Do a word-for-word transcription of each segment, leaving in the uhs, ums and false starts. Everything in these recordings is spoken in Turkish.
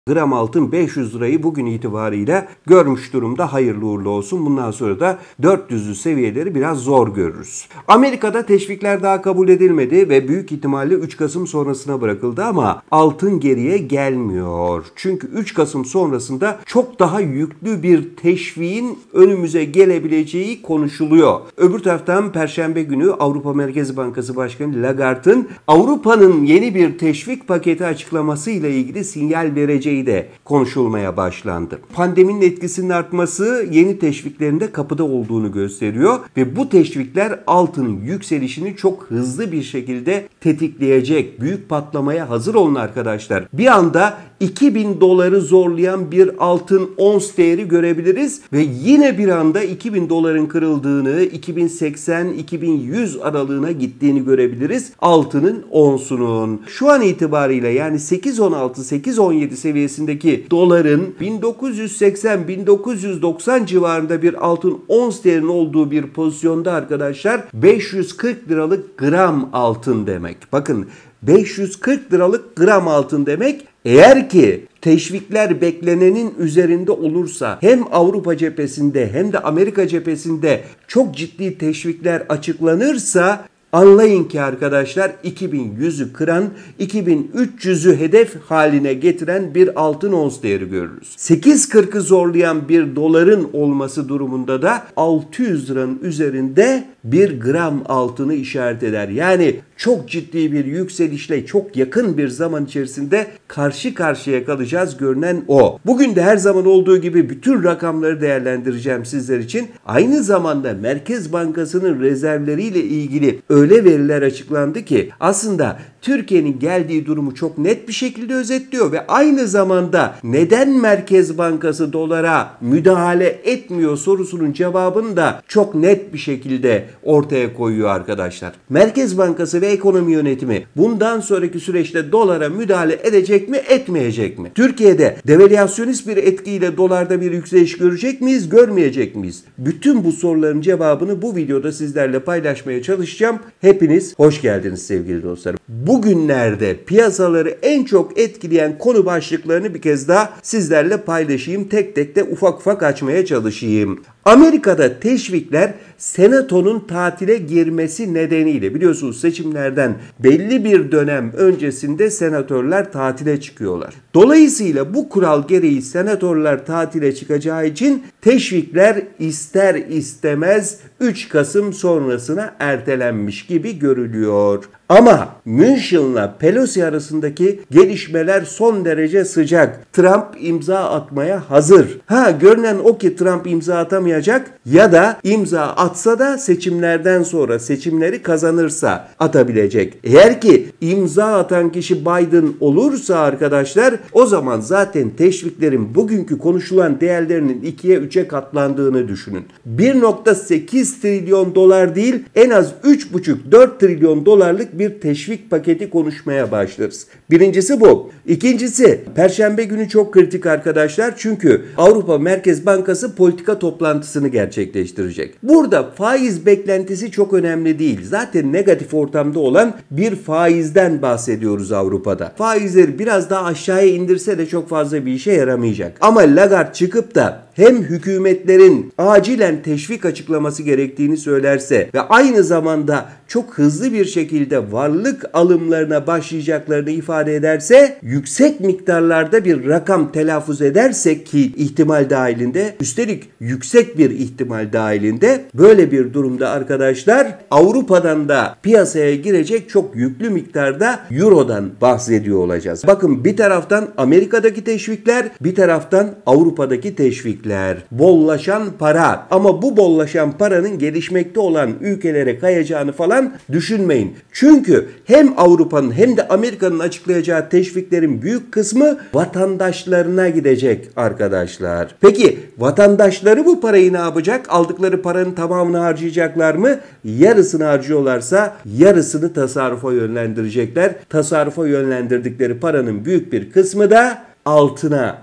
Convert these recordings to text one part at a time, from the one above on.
Gram altın beş yüz lirayı bugün itibariyle görmüş durumda. Hayırlı uğurlu olsun. Bundan sonra da dört yüzlü seviyeleri biraz zor görürüz. Amerika'da teşvikler daha kabul edilmedi ve büyük ihtimalle üç Kasım sonrasına bırakıldı ama altın geriye gelmiyor. Çünkü üç Kasım sonrasında çok daha yüklü bir teşviğin önümüze gelebileceği konuşuluyor. Öbür taraftan Perşembe günü Avrupa Merkez Bankası Başkanı Lagarde'ın Avrupa'nın yeni bir teşvik paketi açıklaması ile ilgili sinyal vereceği de konuşulmaya başlandı. Pandeminin etkisinin artması yeni teşviklerin de kapıda olduğunu gösteriyor ve bu teşvikler altının yükselişini çok hızlı bir şekilde tetikleyecek. Büyük patlamaya hazır olun arkadaşlar. Bir anda iki bin doları zorlayan bir altın ons değeri görebiliriz ve yine bir anda iki bin doların kırıldığını, iki bin seksen iki bin yüz aralığına gittiğini görebiliriz altının onsunun. Şu an itibariyle yani sekiz on altı sekiz on yedi seviyesindeki doların bin dokuz yüz seksen bin dokuz yüz doksan civarında bir altın ons değerinin olduğu bir pozisyonda arkadaşlar beş yüz kırk liralık gram altın demek. Bakın beş yüz kırk liralık gram altın demek. Eğer ki teşvikler beklenenin üzerinde olursa hem Avrupa cephesinde hem de Amerika cephesinde çok ciddi teşvikler açıklanırsa anlayın ki arkadaşlar iki bin yüzü kıran, iki bin üç yüzü hedef haline getiren bir altın ons değeri görürüz. sekiz kırkı zorlayan bir doların olması durumunda da altı yüz liranın üzerinde bir gram altını işaret eder. Yani çok ciddi bir yükselişle çok yakın bir zaman içerisinde karşı karşıya kalacağız, görünen o. Bugün de her zaman olduğu gibi bütün rakamları değerlendireceğim sizler için. Aynı zamanda Merkez Bankası'nın rezervleriyle ilgili öyle veriler açıklandı ki aslında Türkiye'nin geldiği durumu çok net bir şekilde özetliyor ve aynı zamanda neden Merkez Bankası dolara müdahale etmiyor sorusunun cevabını da çok net bir şekilde ortaya koyuyor arkadaşlar. Merkez Bankası ve ekonomi yönetimi bundan sonraki süreçte dolara müdahale edecek mi, etmeyecek mi? Türkiye'de devalüasyonist bir etkiyle dolarda bir yükseliş görecek miyiz, görmeyecek miyiz? Bütün bu soruların cevabını bu videoda sizlerle paylaşmaya çalışacağım. Hepiniz hoş geldiniz sevgili dostlarım. Bugünlerde piyasaları en çok etkileyen konu başlıklarını bir kez daha sizlerle paylaşayım. Tek tek de ufak ufak açmaya çalışayım. Amerika'da teşvikler senatonun tatile girmesi nedeniyle, biliyorsunuz seçimlerden belli bir dönem öncesinde senatörler tatile çıkıyorlar. Dolayısıyla bu kural gereği senatörler tatile çıkacağı için teşvikler ister istemez üç Kasım sonrasına ertelenmiş gibi görülüyor. Ama München'la Pelosi arasındaki gelişmeler son derece sıcak. Trump imza atmaya hazır. Ha, görünen o ki Trump imza atamayacak ya da imza atsa da seçimlerden sonra, seçimleri kazanırsa atabilecek. Eğer ki imza atan kişi Biden olursa arkadaşlar, o zaman zaten teşviklerin bugünkü konuşulan değerlerinin ikiye üçe katlandığını düşünün. bir nokta sekiz trilyon dolar değil, en az üç buçuk dört trilyon dolarlık bir teşvik paketi konuşmaya başlarız. Birincisi bu. İkincisi, Perşembe günü çok kritik arkadaşlar. Çünkü Avrupa Merkez Bankası politika toplantısını gerçekleştirecek. Burada faiz beklentisi çok önemli değil. Zaten negatif ortamda olan bir faizden bahsediyoruz Avrupa'da. Faizleri biraz daha aşağıya indirse de çok fazla bir işe yaramayacak. Ama Lagarde çıkıp da hem hükümetlerin acilen teşvik açıklaması gerektiğini söylerse ve aynı zamanda çok hızlı bir şekilde varlık alımlarına başlayacaklarını ifade ederse, yüksek miktarlarda bir rakam telaffuz edersek ki ihtimal dahilinde, üstelik yüksek bir ihtimal dahilinde, böyle bir durumda arkadaşlar Avrupa'dan da piyasaya girecek çok yüklü miktarda Euro'dan bahsediyor olacağız. Bakın, bir taraftan Amerika'daki teşvikler, bir taraftan Avrupa'daki teşvikler. Bollaşan para. Ama bu bollaşan paranın gelişmekte olan ülkelere kayacağını falan düşünmeyin. Çünkü hem Avrupa'nın hem de Amerika'nın açıklayacağı teşviklerin büyük kısmı vatandaşlarına gidecek arkadaşlar. Peki vatandaşları bu parayı ne yapacak? Aldıkları paranın tamamını harcayacaklar mı? Yarısını harcıyorlarsa yarısını tasarrufa yönlendirecekler. Tasarrufa yönlendirdikleri paranın büyük bir kısmı da altına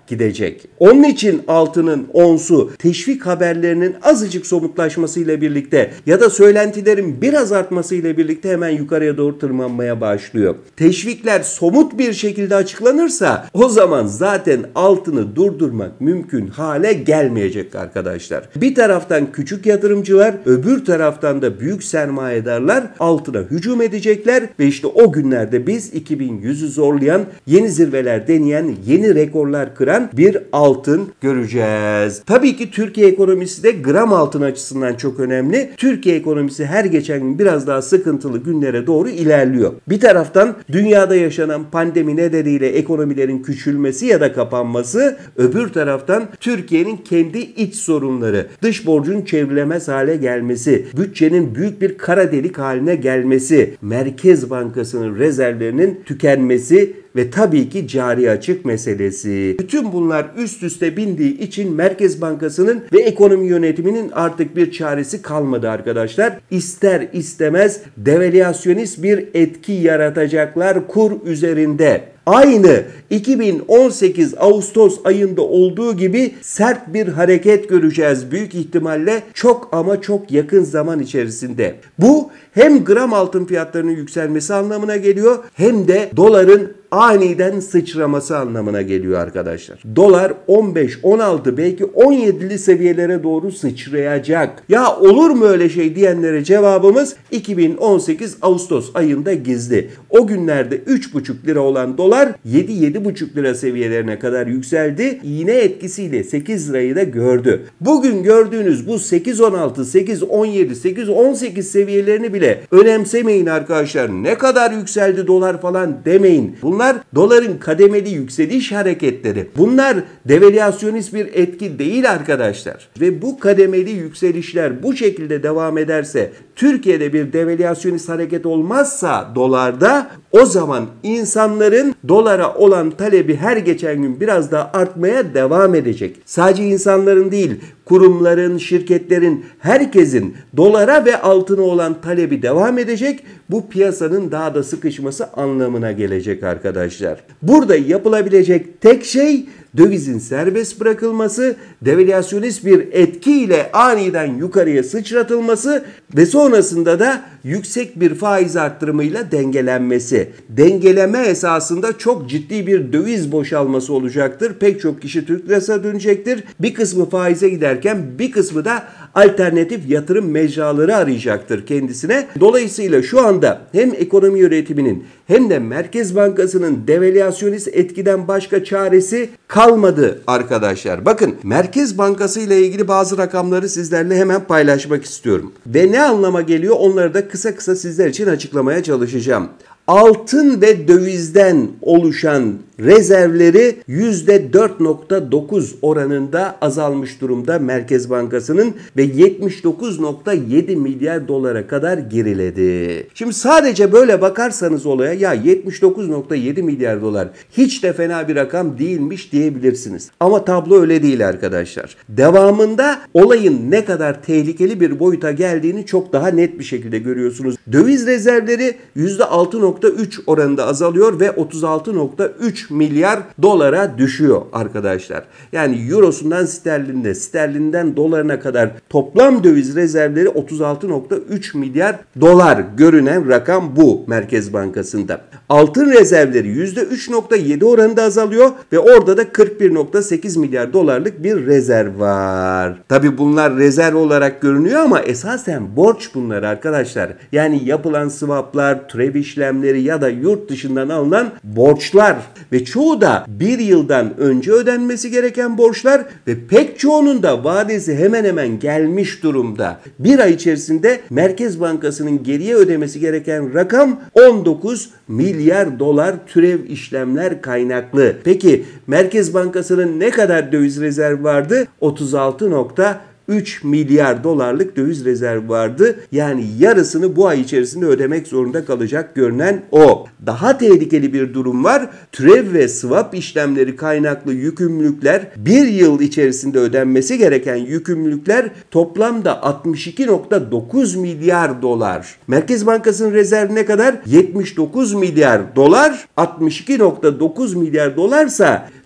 gidecek. Onun için altının onsu teşvik haberlerinin azıcık somutlaşmasıyla birlikte ya da söylentilerin biraz artmasıyla birlikte hemen yukarıya doğru tırmanmaya başlıyor. Teşvikler somut bir şekilde açıklanırsa o zaman zaten altını durdurmak mümkün hale gelmeyecek arkadaşlar. Bir taraftan küçük yatırımcılar, öbür taraftan da büyük sermayedarlar altına hücum edecekler ve işte o günlerde biz iki bin yüzü zorlayan, yeni zirveler deneyen, yeni rekorlar kıran bir altın göreceğiz. Tabii ki Türkiye ekonomisi de gram altın açısından çok önemli. Türkiye ekonomisi her geçen gün biraz daha sıkıntılı günlere doğru ilerliyor. Bir taraftan dünyada yaşanan pandemi nedeniyle ekonomilerin küçülmesi ya da kapanması, öbür taraftan Türkiye'nin kendi iç sorunları, dış borcun çevrilemez hale gelmesi, bütçenin büyük bir kara delik haline gelmesi, Merkez Bankası'nın rezervlerinin tükenmesi ve tabii ki cari açık meselesi. Bütün bunlar üst üste bindiği için Merkez Bankası'nın ve ekonomi yönetiminin artık bir çaresi kalmadı arkadaşlar. İster istemez devalüasyonist bir etki yaratacaklar kur üzerinde. Aynı iki bin on sekiz Ağustos ayında olduğu gibi sert bir hareket göreceğiz büyük ihtimalle çok ama çok yakın zaman içerisinde. Bu hem gram altın fiyatlarının yükselmesi anlamına geliyor hem de doların aniden sıçraması anlamına geliyor arkadaşlar. Dolar on beş, on altı belki on yedili seviyelere doğru sıçrayacak. Ya olur mu öyle şey diyenlere cevabımız iki bin on sekiz Ağustos ayında gizli. O günlerde üç buçuk lira olan dolar yedi yedi buçuk lira seviyelerine kadar yükseldi. İğne etkisiyle sekiz lirayı da gördü. Bugün gördüğünüz bu sekiz on altı, sekiz on yedi, sekiz on sekiz seviyelerini bile önemsemeyin arkadaşlar. Ne kadar yükseldi dolar falan demeyin. Bunlar doların kademeli yükseliş hareketleri. Bunlar devalüasyonist bir etki değil arkadaşlar. Ve bu kademeli yükselişler bu şekilde devam ederse, Türkiye'de bir devalüasyonist hareket olmazsa dolarda, o zaman insanların dolara olan talebi her geçen gün biraz daha artmaya devam edecek. Sadece insanların değil, kurumların, şirketlerin, herkesin dolara ve altına olan talebi devam edecek. Bu piyasanın daha da sıkışması anlamına gelecek arkadaşlar. Burada yapılabilecek tek şey dövizin serbest bırakılması, devalüasyonist bir etkiyle aniden yukarıya sıçratılması ve sonrasında da yüksek bir faiz arttırımıyla dengelenmesi. Dengeleme esasında çok ciddi bir döviz boşalması olacaktır. Pek çok kişi Türk lirasına dönecektir. Bir kısmı faize giderken bir kısmı da alternatif yatırım mecraları arayacaktır kendisine. Dolayısıyla şu anda hem ekonomi yönetiminin hem de Merkez Bankası'nın devalüasyonist etkiden başka çaresi kalmadı arkadaşlar. Bakın, Merkez Bankası ile ilgili bazı rakamları sizlerle hemen paylaşmak istiyorum. Ve ne anlama geliyor onları da kısa kısa sizler için açıklamaya çalışacağım. Altın ve dövizden oluşan rezervleri yüzde dört nokta dokuz oranında azalmış durumda Merkez Bankası'nın ve yetmiş dokuz nokta yedi milyar dolara kadar geriledi. Şimdi sadece böyle bakarsanız olaya, ya yetmiş dokuz nokta yedi milyar dolar hiç de fena bir rakam değilmiş diyebilirsiniz. Ama tablo öyle değil arkadaşlar. Devamında olayın ne kadar tehlikeli bir boyuta geldiğini çok daha net bir şekilde görüyorsunuz. Döviz rezervleri yüzde altı nokta üç oranında azalıyor ve otuz altı nokta üç milyar dolara düşüyor arkadaşlar. Yani eurosundan sterline, sterlinden dolarına kadar toplam döviz rezervleri otuz altı nokta üç milyar dolar, görünen rakam bu Merkez Bankası'nda. Altın rezervleri yüzde üç nokta yedi oranında azalıyor ve orada da kırk bir nokta sekiz milyar dolarlık bir rezerv var. Tabi bunlar rezerv olarak görünüyor ama esasen borç bunlar arkadaşlar. Yani yapılan swaplar, türev işlemleri ya da yurt dışından alınan borçlar ve çoğu da bir yıldan önce ödenmesi gereken borçlar ve pek çoğunun da vadesi hemen hemen gelmiş durumda. Bir ay içerisinde Merkez Bankası'nın geriye ödemesi gereken rakam on dokuz milyar dolar türev işlemler kaynaklı. Peki Merkez Bankası'nın ne kadar döviz rezervi vardı? otuz altı nokta üç milyar dolarlık döviz rezervi vardı. Yani yarısını bu ay içerisinde ödemek zorunda kalacak görünen o. Daha tehlikeli bir durum var. Türev ve swap işlemleri kaynaklı yükümlülükler, bir yıl içerisinde ödenmesi gereken yükümlülükler toplamda altmış iki nokta dokuz milyar dolar. Merkez Bankası'nın rezervi ne kadar? yetmiş dokuz milyar dolar. altmış iki nokta dokuz milyar dolarsa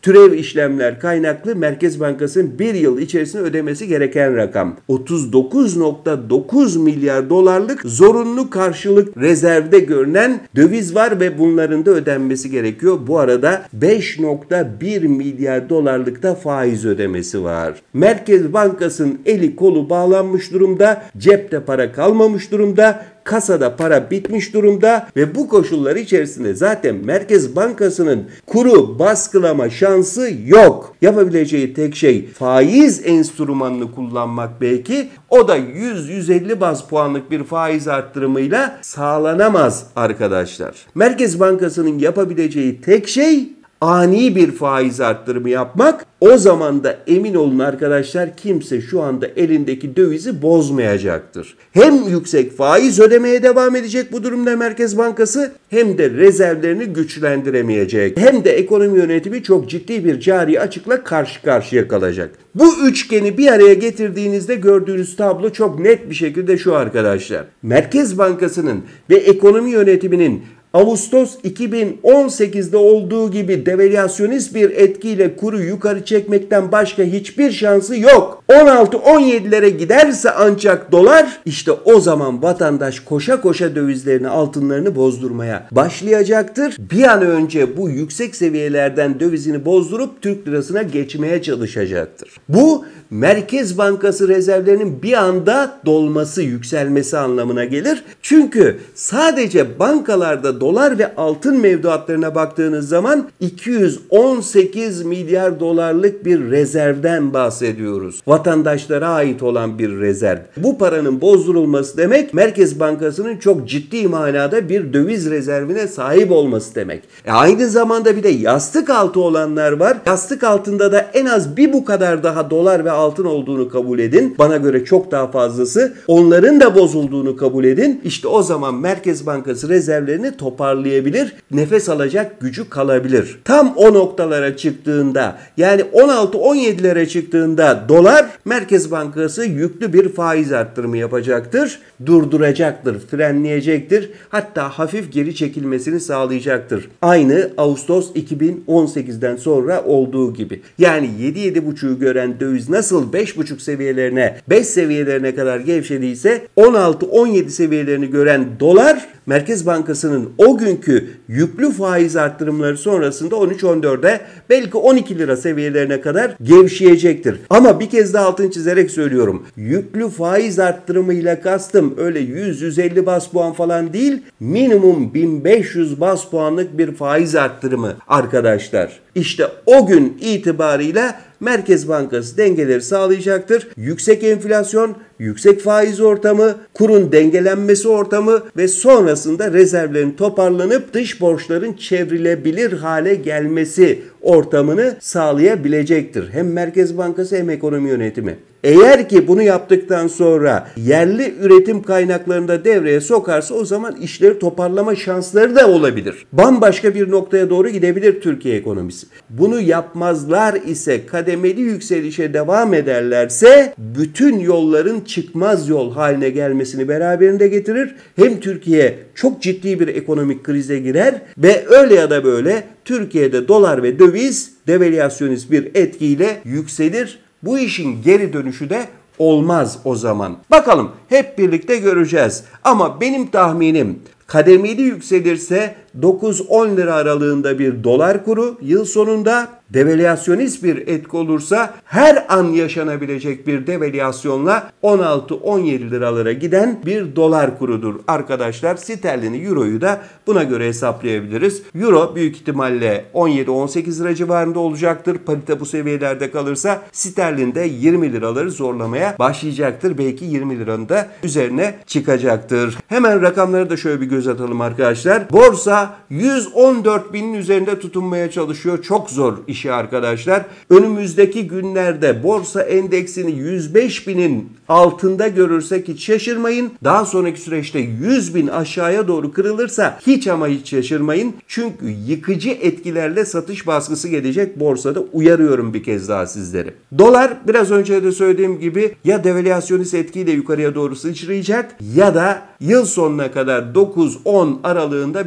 Türev işlemler kaynaklı Merkez Bankası'nın bir yıl içerisinde ödemesi gereken rakam. otuz dokuz nokta dokuz milyar dolarlık zorunlu karşılık rezervde görünen döviz var ve bunların da ödenmesi gerekiyor. Bu arada beş nokta bir milyar dolarlık da faiz ödemesi var. Merkez Bankası'nın eli kolu bağlanmış durumda, cepte para kalmamış durumda, kasada para bitmiş durumda ve bu koşullar içerisinde zaten Merkez Bankası'nın kuru baskılama şansı yok. Yapabileceği tek şey faiz enstrümanını kullanmak belki. O da yüz yüz elli baz puanlık bir faiz arttırımıyla sağlanamaz arkadaşlar. Merkez Bankası'nın yapabileceği tek şey ani bir faiz arttırımı yapmak. O zaman da emin olun arkadaşlar, kimse şu anda elindeki dövizi bozmayacaktır. Hem yüksek faiz ödemeye devam edecek bu durumda Merkez Bankası, hem de rezervlerini güçlendiremeyecek. Hem de ekonomi yönetimi çok ciddi bir cari açıkla karşı karşıya kalacak. Bu üçgeni bir araya getirdiğinizde gördüğünüz tablo çok net bir şekilde şu arkadaşlar. Merkez Bankası'nın ve ekonomi yönetiminin Ağustos iki bin on sekizde olduğu gibi devalüasyonist bir etkiyle kuru yukarı çekmekten başka hiçbir şansı yok. on altı on yedilere giderse ancak dolar, işte o zaman vatandaş koşa koşa dövizlerini, altınlarını bozdurmaya başlayacaktır. Bir an önce bu yüksek seviyelerden dövizini bozdurup Türk lirasına geçmeye çalışacaktır. Bu Merkez Bankası rezervlerinin bir anda dolması, yükselmesi anlamına gelir. Çünkü sadece bankalarda dolar ve altın mevduatlarına baktığınız zaman iki yüz on sekiz milyar dolarlık bir rezervden bahsediyoruz. Vatandaşlara ait olan bir rezerv. Bu paranın bozdurulması demek Merkez Bankası'nın çok ciddi manada bir döviz rezervine sahip olması demek. E aynı zamanda bir de yastık altı olanlar var. Yastık altında da en az bir bu kadar daha dolar ve altın olduğunu kabul edin. Bana göre çok daha fazlası. Onların da bozulduğunu kabul edin. İşte o zaman Merkez Bankası rezervlerini toparlayabilir, nefes alacak gücü kalabilir. Tam o noktalara çıktığında, yani on altı on yedilere çıktığında dolar, Merkez Bankası yüklü bir faiz arttırımı yapacaktır, durduracaktır, frenleyecektir, hatta hafif geri çekilmesini sağlayacaktır. Aynı Ağustos iki bin on sekizden sonra olduğu gibi. Yani yedi yedi buçuğu gören döviz nasıl beş buçuk seviyelerine, beş seviyelerine kadar gevşediyse, on altı on yedi seviyelerini gören dolar, Merkez Bankası'nın o günkü yüklü faiz arttırımları sonrasında on üç on dörde belki on iki lira seviyelerine kadar gevşeyecektir. Ama bir kez daha altını çizerek söylüyorum. Yüklü faiz arttırımıyla kastım öyle yüz yüz elli baz puan falan değil. Minimum bin beş yüz baz puanlık bir faiz arttırımı arkadaşlar. İşte o gün itibarıyla Merkez Bankası dengeleri sağlayacaktır. Yüksek enflasyon, yüksek faiz ortamı, kurun dengelenmesi ortamı ve sonrasında rezervlerin toparlanıp dış borçların çevrilebilir hale gelmesi ortamını sağlayabilecektir. Hem Merkez Bankası hem ekonomi yönetimi. Eğer ki bunu yaptıktan sonra yerli üretim kaynaklarını da devreye sokarsa o zaman işleri toparlama şansları da olabilir. Bambaşka bir noktaya doğru gidebilir Türkiye ekonomisi. Bunu yapmazlar ise, kademeli yükselişe devam ederlerse bütün yolların çıkmaz yol haline gelmesini beraberinde getirir. Hem Türkiye çok ciddi bir ekonomik krize girer ve öyle ya da böyle Türkiye'de dolar ve döviz devalüasyonist bir etkiyle yükselir. Bu işin geri dönüşü de olmaz o zaman. Bakalım, hep birlikte göreceğiz. Ama benim tahminim kademeli yükselirse dokuz on lira aralığında bir dolar kuru yıl sonunda, devalüasyonist bir etki olursa her an yaşanabilecek bir devalüasyonla on altı on yedi liralara giden bir dolar kurudur arkadaşlar. Sterlini, euroyu da buna göre hesaplayabiliriz. Euro büyük ihtimalle on yedi on sekiz lira civarında olacaktır. Parite bu seviyelerde kalırsa sterlin de yirmi liraları zorlamaya başlayacaktır. Belki yirmi liranın da üzerine çıkacaktır. Hemen rakamları da şöyle bir göz atalım arkadaşlar. Borsa yüz on dört binin üzerinde tutunmaya çalışıyor. Çok zor işi arkadaşlar. Önümüzdeki günlerde borsa endeksini yüz beş binin altında görürsek hiç şaşırmayın. Daha sonraki süreçte yüz bin aşağıya doğru kırılırsa hiç ama hiç şaşırmayın. Çünkü yıkıcı etkilerle satış baskısı gelecek borsada. Uyarıyorum bir kez daha sizleri. Dolar biraz önce de söylediğim gibi ya devalüasyonist etkiyle yukarıya doğru sıçrayacak ya da yıl sonuna kadar dokuz on aralığında bir dolar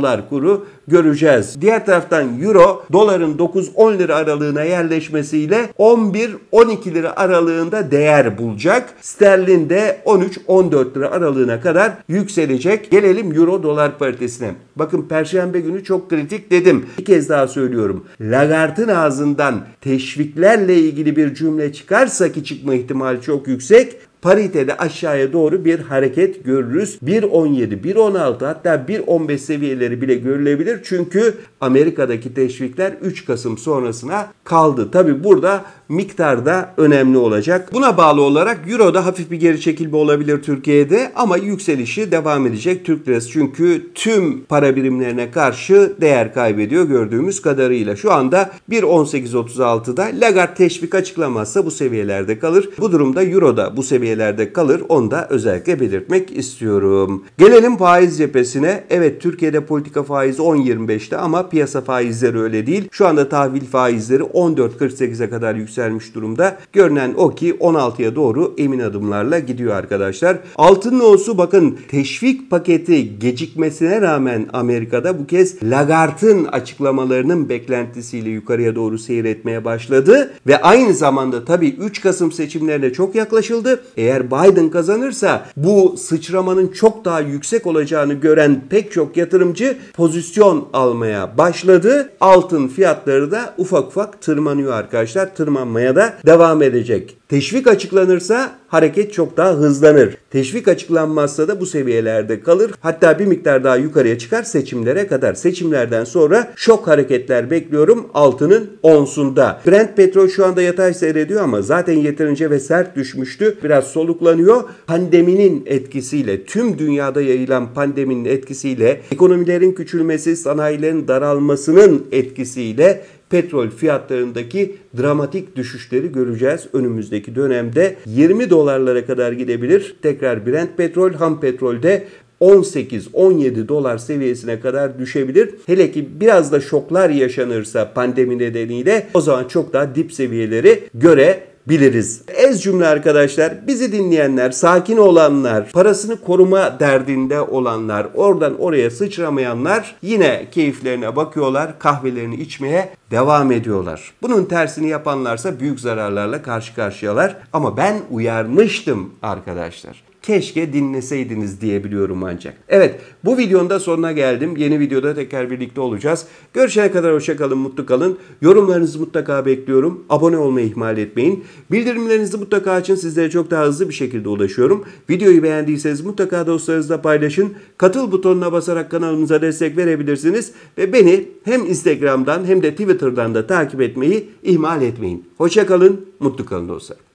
dolar kuru göreceğiz. Diğer taraftan euro doların dokuz on lira aralığına yerleşmesiyle on bir on iki lira aralığında değer bulacak. Sterlin de on üç on dört lira aralığına kadar yükselecek. Gelelim euro dolar paritesine. Bakın perşembe günü çok kritik dedim. Bir kez daha söylüyorum. Lagarde'ın ağzından teşviklerle ilgili bir cümle çıkarsa ki çıkma ihtimali çok yüksek. Paritede aşağıya doğru bir hareket görürüz. bir on yedi, bir on altı hatta bir on beş seviyeleri bile görülebilir. Çünkü Amerika'daki teşvikler üç Kasım sonrasına kaldı. Tabi burada miktar da önemli olacak. Buna bağlı olarak Euro'da hafif bir geri çekilme olabilir Türkiye'de ama yükselişi devam edecek Türk lirası. Çünkü tüm para birimlerine karşı değer kaybediyor gördüğümüz kadarıyla. Şu anda bir on sekiz otuz altıda Lagarde teşvik açıklamazsa bu seviyelerde kalır. Bu durumda Euro'da bu seviyelerde kalır. Onu da özellikle belirtmek istiyorum. Gelelim faiz cephesine. Evet Türkiye'de politika faizi on yirmi beşte ama piyasa faizleri öyle değil. Şu anda tahvil faizleri on dört kırk sekize kadar yükselmiş durumda. Görünen o ki on altıya doğru emin adımlarla gidiyor arkadaşlar. Altın olsu bakın teşvik paketi gecikmesine rağmen Amerika'da bu kez Lagarde'ın açıklamalarının beklentisiyle yukarıya doğru seyretmeye başladı ve aynı zamanda tabii üç Kasım seçimlerine çok yaklaşıldı. Eğer Biden kazanırsa bu sıçramanın çok daha yüksek olacağını gören pek çok yatırımcı pozisyon almaya başladı. Altın fiyatları da ufak ufak tırmanıyor arkadaşlar. Tırmanmaya da devam edecek. Teşvik açıklanırsa hareket çok daha hızlanır. Teşvik açıklanmazsa da bu seviyelerde kalır. Hatta bir miktar daha yukarıya çıkar seçimlere kadar. Seçimlerden sonra şok hareketler bekliyorum altının onsunda. Brent petrol şu anda yatay seyrediyor ama zaten yeterince ve sert düşmüştü. Biraz soluklanıyor. Pandeminin etkisiyle, tüm dünyada yayılan pandeminin etkisiyle, ekonomilerin küçülmesi, sanayilerin daralmasının etkisiyle petrol fiyatlarındaki dramatik düşüşleri göreceğiz önümüzdeki dönemde. yirmi dolarlara kadar gidebilir. Tekrar Brent petrol, ham petrolde on sekiz on yedi dolar seviyesine kadar düşebilir. Hele ki biraz da şoklar yaşanırsa pandemi nedeniyle o zaman çok daha dip seviyeleri görebiliriz. Biliriz. Ez cümle arkadaşlar, bizi dinleyenler, sakin olanlar, parasını koruma derdinde olanlar, oradan oraya sıçramayanlar yine keyiflerine bakıyorlar, kahvelerini içmeye devam ediyorlar. Bunun tersini yapanlarsa büyük zararlarla karşı karşıyalar. Ama ben uyarmıştım arkadaşlar. Keşke dinleseydiniz diyebiliyorum ancak. Evet, bu videonun da sonuna geldim. Yeni videoda tekrar birlikte olacağız. Görüşene kadar hoşça kalın, mutlu kalın. Yorumlarınızı mutlaka bekliyorum. Abone olmayı ihmal etmeyin. Bildirimlerinizi mutlaka açın. Sizlere çok daha hızlı bir şekilde ulaşıyorum. Videoyu beğendiyseniz mutlaka dostlarınızla paylaşın. Katıl butonuna basarak kanalımıza destek verebilirsiniz. Ve beni hem Instagram'dan hem de Twitter'dan da takip etmeyi ihmal etmeyin. Hoşça kalın, mutlu kalın dostlar.